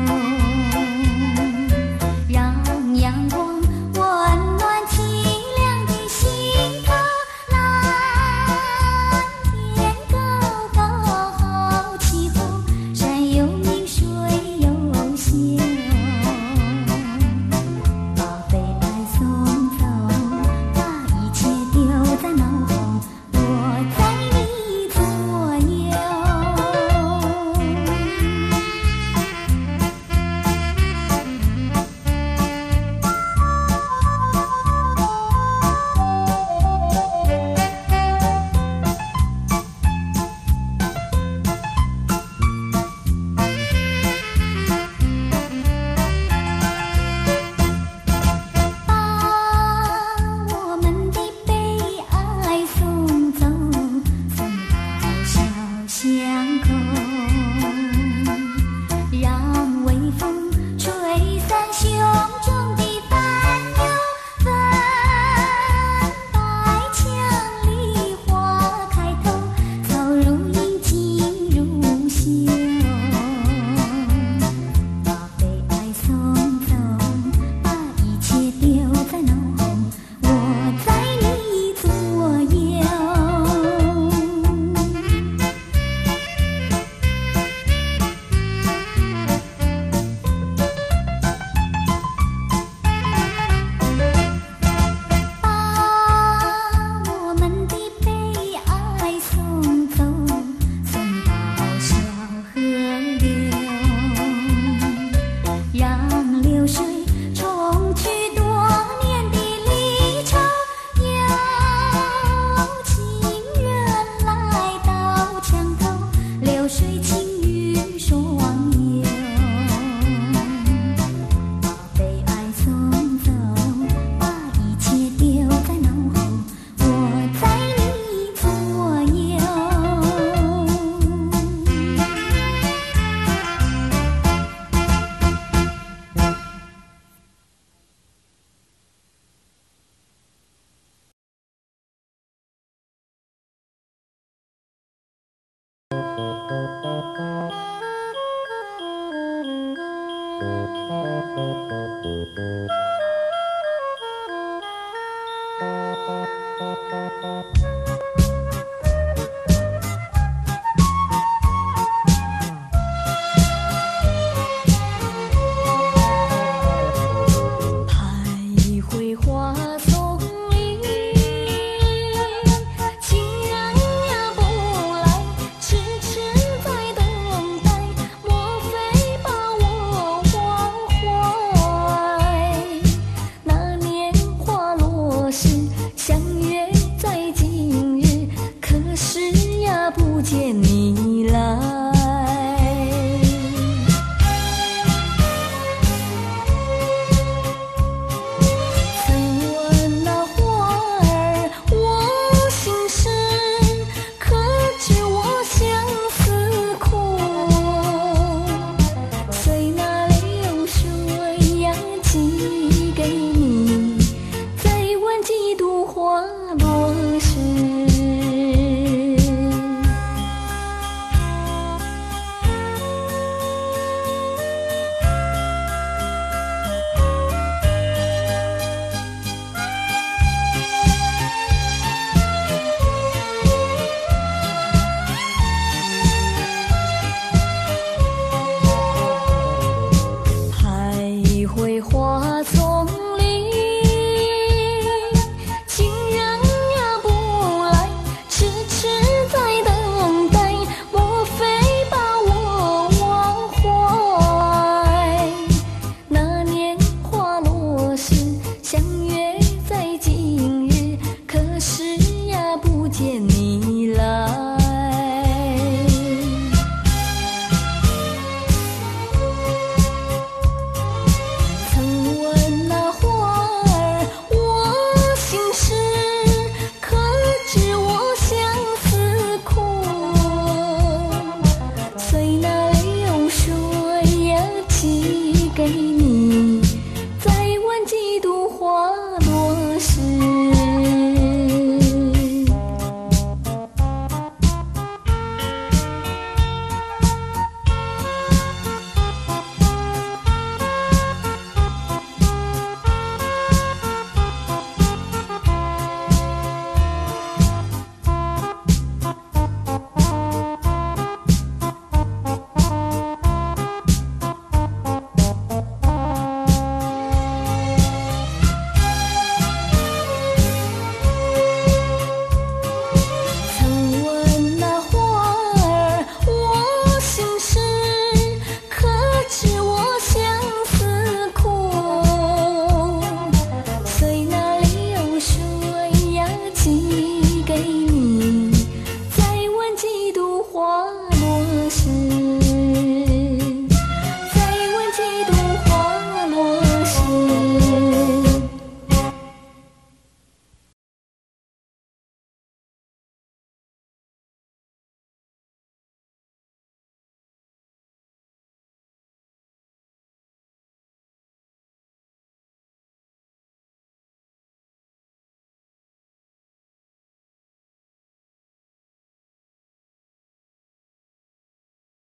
让阳光温暖凄凉的心头。蓝天高高好气候，山有名水有秀，把悲哀送走，把一切丢在脑后，我在你左右。把我们的悲哀送走，送到小巷口，让微风吹散胸中的担忧。粉白墙里花开头，草如茵，景如绣，把悲哀送走，把一切丢在脑后，我在你左右。把我们的悲哀送走，送到小河流，让流水冲去多年的离愁。有情人来到墙头，流水轻于双游，把悲哀送走，把一切丢在脑后，我在你左右。徘徊花丛里，情人呀不来，痴痴在等待，莫非把我忘怀？那年花落时，相约在今日，可是呀不见你来。曾问那花儿我心事，可知我相思苦？随那流水呀寄给你，再问几度花落时。徘徊花丛里，情人呀不来，痴痴在等待，莫非把我忘怀？那年花落时，相约在今日，可是呀不见你来。曾问那花儿我心事，可知我相思苦？随那流水呀寄给你。